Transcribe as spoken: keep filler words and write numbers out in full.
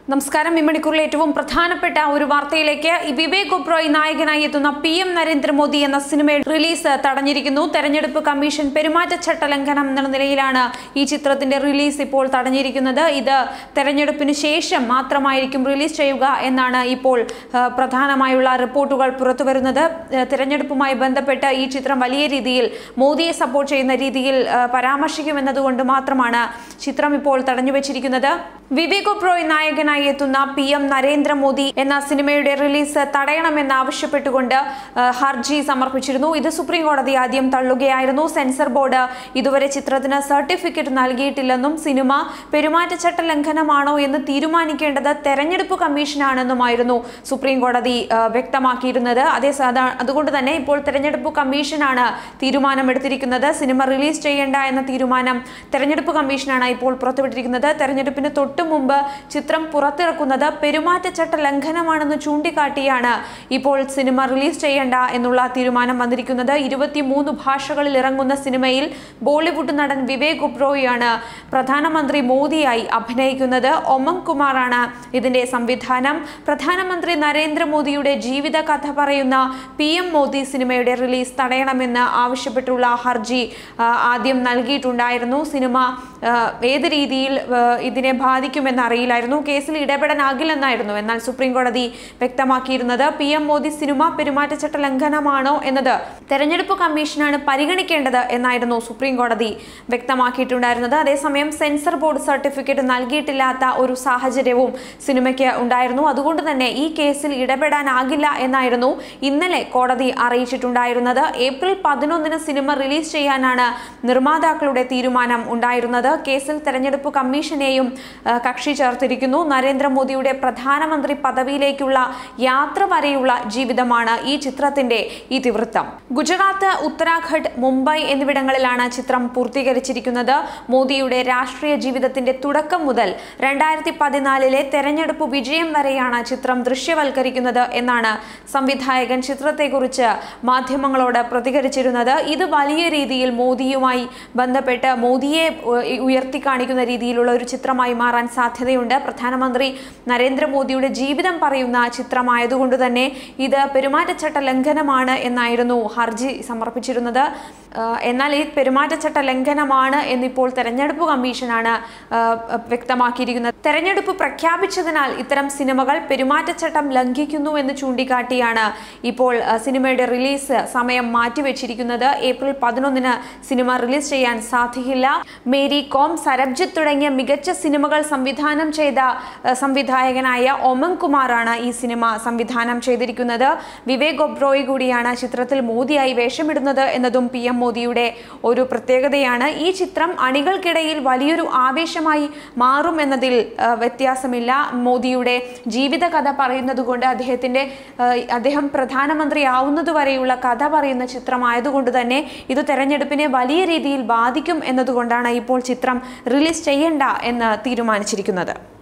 നമസ്കാരം. ഈ മണിക്കൂറിലെ ഏറ്റവും പ്രധാനപ്പെട്ട ഒരു വാർത്തയിലേക്ക്. വിവേക് ഒബ്രോയ് നായകനായി എത്തുന്ന പി എം നരേന്ദ്രമോദി എന്ന സിനിമയുടെ റിലീസ് തടഞ്ഞിരിക്കുന്നു. തെരഞ്ഞെടുപ്പ് കമ്മീഷൻ പെരുമാറ്റച്ചട്ട ലംഘനം എന്ന നിലയിലാണ് ഈ ചിത്രത്തിന്റെ റിലീസ് ഇപ്പോൾ തടഞ്ഞിരിക്കുന്നത്. ഇത് തെരഞ്ഞെടുപ്പിന് ശേഷം മാത്രമായിരിക്കും റിലീസ് ചെയ്യുക എന്നാണ് ഇപ്പോൾ പ്രധാനമായുള്ള റിപ്പോർട്ടുകൾ പുറത്തുവരുന്നത്. തെരഞ്ഞെടുപ്പുമായി ബന്ധപ്പെട്ട് ഈ ചിത്രം വലിയ രീതിയിൽ മോദിയെ സപ്പോർട്ട് ചെയ്യുന്ന രീതിയിൽ പരാമർശിക്കുമെന്നതുകൊണ്ട് മാത്രമാണ് ചിത്രം ഇപ്പോൾ തടഞ്ഞുവെച്ചിരിക്കുന്നത്. വിവേക് ഒബ്രോയ് നായകനായി എത്തുന്ന പി എം നരേന്ദ്രമോദി എന്ന സിനിമയുടെ റിലീസ് തടയണമെന്ന് ആവശ്യപ്പെട്ടുകൊണ്ട് ഹർജി സമർപ്പിച്ചിരുന്നു. ഇത് സുപ്രീം കോടതി ആദ്യം തള്ളുകയായിരുന്നു. സെൻസർ ബോർഡ് ഇതുവരെ ചിത്രത്തിന് സർട്ടിഫിക്കറ്റ് നൽകിയിട്ടില്ലെന്നും സിനിമ പെരുമാറ്റച്ചട്ട ലംഘനമാണോ എന്ന് തീരുമാനിക്കേണ്ടത് തെരഞ്ഞെടുപ്പ് കമ്മീഷനാണെന്നുമായിരുന്നു സുപ്രീം കോടതി വ്യക്തമാക്കിയിരുന്നത്. അതേ അതുകൊണ്ട് തന്നെ ഇപ്പോൾ തെരഞ്ഞെടുപ്പ് കമ്മീഷനാണ് തീരുമാനമെടുത്തിരിക്കുന്നത്. സിനിമ റിലീസ് ചെയ്യേണ്ട എന്ന തീരുമാനം തെരഞ്ഞെടുപ്പ് കമ്മീഷനാണ് ഇപ്പോൾ പുറത്തുവിട്ടിരിക്കുന്നത്. തെരഞ്ഞെടുപ്പിന് തൊട്ടു മുമ്പ് ചിത്രം പുറത്തിറക്കുന്നത് പെരുമാറ്റച്ചട്ട ലംഘനമാണെന്ന് ചൂണ്ടിക്കാട്ടിയാണ് ഇപ്പോൾ സിനിമ റിലീസ് ചെയ്യേണ്ട എന്നുള്ള തീരുമാനം വന്നിരിക്കുന്നത്. ഇരുപത്തിമൂന്ന് ഭാഷകളിൽ ഇറങ്ങുന്ന സിനിമയിൽ ബോളിവുഡ് നടൻ വിവേക് ഒബ്രോയാണ് പ്രധാനമന്ത്രി മോദിയായി അഭിനയിക്കുന്നത്. ഒമങ് കുമാറാണ് ഇതിന്റെ സംവിധാനം. പ്രധാനമന്ത്രി നരേന്ദ്രമോദിയുടെ ജീവിത കഥ പറയുന്ന പി എം മോദി സിനിമയുടെ റിലീസ് തടയണമെന്ന് ആവശ്യപ്പെട്ടുള്ള ഹർജി ആദ്യം നൽകിയിട്ടുണ്ടായിരുന്നു. സിനിമ ഏത് രീതിയിൽ ഇതിനെ ബാധിക്കുമെന്ന് അറിയില്ലായിരുന്നു. കേസിൽ ഇടപെടാനാകില്ലെന്നായിരുന്നു എന്നാൽ സുപ്രീം കോടതി വ്യക്തമാക്കിയിരുന്നത്. പി എം മോദി സിനിമ പെരുമാറ്റച്ചട്ട ലംഘനമാണോ എന്നത് തെരഞ്ഞെടുപ്പ് കമ്മീഷനാണ് പരിഗണിക്കേണ്ടത് എന്നായിരുന്നു സുപ്രീം കോടതി വ്യക്തമാക്കിയിട്ടുണ്ടായിരുന്നത്. അതേസമയം സെൻസർ ബോർഡ് സർട്ടിഫിക്കറ്റ് നൽകിയിട്ടില്ലാത്ത ഒരു സാഹചര്യവും സിനിമയ്ക്ക് ഉണ്ടായിരുന്നു. അതുകൊണ്ട് തന്നെ ഈ കേസിൽ ഇടപെടാനാകില്ല എന്നായിരുന്നു ഇന്നലെ കോടതി അറിയിച്ചിട്ടുണ്ടായിരുന്നത്. ഏപ്രിൽ പതിനൊന്നിന് സിനിമ റിലീസ് ചെയ്യാനാണ് നിർമ്മാതാക്കളുടെ തീരുമാനം ഉണ്ടായിരുന്നത്. കേസിൽ തെരഞ്ഞെടുപ്പ് കമ്മീഷനെയും കക്ഷി ചേർത്തിരിക്കുന്നു. നരേന്ദ്രമോദിയുടെ പ്രധാനമന്ത്രി പദവിയിലേക്കുള്ള യാത്ര വരെയുള്ള ജീവിതമാണ് ഈ ചിത്രത്തിന്റെ ഇതിവൃത്തം. ഗുജറാത്ത്, ഉത്തരാഖണ്ഡ്, മുംബൈ എന്നിവിടങ്ങളിലാണ് ചിത്രം പൂർത്തീകരിച്ചിരിക്കുന്നത്. മോദിയുടെ രാഷ്ട്രീയ ജീവിതത്തിന്റെ തുടക്കം മുതൽ രണ്ടായിരത്തി പതിനാലിലെ തെരഞ്ഞെടുപ്പ് വിജയം വരെയാണ് ചിത്രം ദൃശ്യവൽക്കരിക്കുന്നത് എന്നാണ് സംവിധായകൻ ചിത്രത്തെക്കുറിച്ച് മാധ്യമങ്ങളോട് പ്രതികരിച്ചിരുന്നത്. ഇത് വലിയ രീതിയിൽ മോദിയുമായി ബന്ധപ്പെട്ട് മോദിയെ ഉയർത്തി കാണിക്കുന്ന രീതിയിലുള്ള ഒരു ചിത്രമായി മാറാൻ സാധ്യതയുണ്ട്. പ്രധാനമന്ത്രി നരേന്ദ്രമോദിയുടെ ജീവിതം പറയുന്ന ചിത്രമായതുകൊണ്ട് തന്നെ ഇത് പെരുമാറ്റച്ചട്ട ലംഘനമാണ് എന്നായിരുന്നു ഹർജി സമർപ്പിച്ചിരുന്നത്. എന്നാൽ ഈ പെരുമാറ്റച്ചട്ട ലംഘനമാണ് എന്നിപ്പോൾ തെരഞ്ഞെടുപ്പ് കമ്മീഷനാണ് വ്യക്തമാക്കിയിരിക്കുന്നത്. തെരഞ്ഞെടുപ്പ് പ്രഖ്യാപിച്ചതിനാൽ ഇത്തരം സിനിമകൾ പെരുമാറ്റച്ചട്ടം ലംഘിക്കുന്നു എന്ന് ചൂണ്ടിക്കാട്ടിയാണ് ഇപ്പോൾ സിനിമയുടെ റിലീസ് സമയം മാറ്റിവെച്ചിരിക്കുന്നത്. ഏപ്രിൽ പതിനൊന്നിന് സിനിമ റിലീസ് ചെയ്യാൻ സാധിക്കില്ല. മേരി കോം, സരബ്ജിത്ത് തുടങ്ങിയ മികച്ച സിനിമകൾ സംവിധാനം ചെയ്ത സംവിധായകനായ ഒമങ് കുമാറാണ് ഈ സിനിമ സംവിധാനം ചെയ്തിരിക്കുന്നത്. വിവേക് ഒബ്രോയ് കൂടിയാണ് ചിത്രത്തിൽ മോദിയായി വേഷമിടുന്നത് എന്നതും പി എം മോദിയുടെ ഒരു പ്രത്യേകതയാണ്. ഈ ചിത്രം അണികൾക്കിടയിൽ വലിയൊരു ആവേശമായി മാറുമെന്നതിൽ വ്യത്യാസമില്ല. മോദിയുടെ ജീവിതകഥ പറയുന്നത് കൊണ്ട് അദ്ദേഹത്തിന്റെ അദ്ദേഹം പ്രധാനമന്ത്രി ആവുന്നതുവരെയുള്ള കഥ പറയുന്ന ചിത്രമായതുകൊണ്ട് തന്നെ ഇത് തെരഞ്ഞെടുപ്പിനെ വലിയ രീതിയിൽ ബാധിക്കും എന്നതുകൊണ്ടാണ് ഇപ്പോൾ ചിത്രം റിലീസ് ചെയ്യേണ്ട എന്ന് തീരുമാനിച്ചിരിക്കുന്നത്.